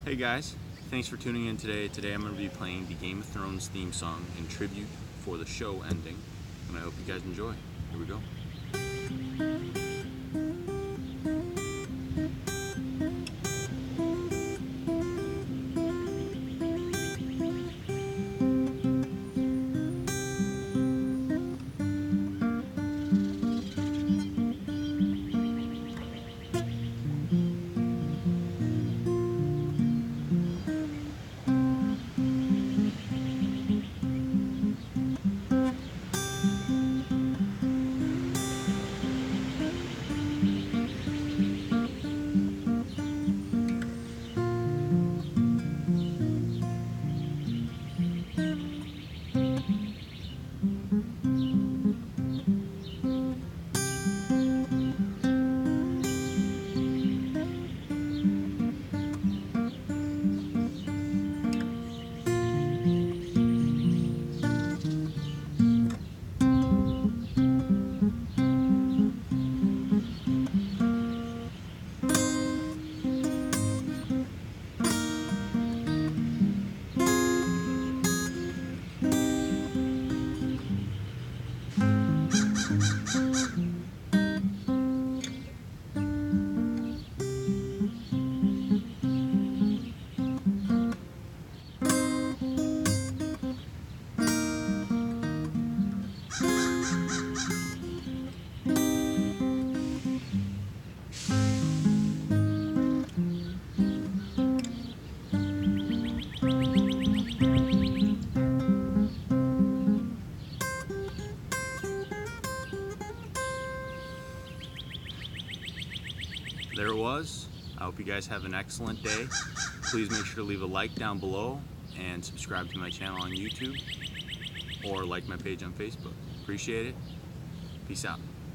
Hey guys, thanks for tuning in today. Today I'm going to be playing the Game of Thrones theme song in tribute for the show ending, and I hope you guys enjoy. Here we go. There it was. I hope you guys have an excellent day. Please make sure to leave a like down below and subscribe to my channel on YouTube or like my page on Facebook. Appreciate it. Peace out.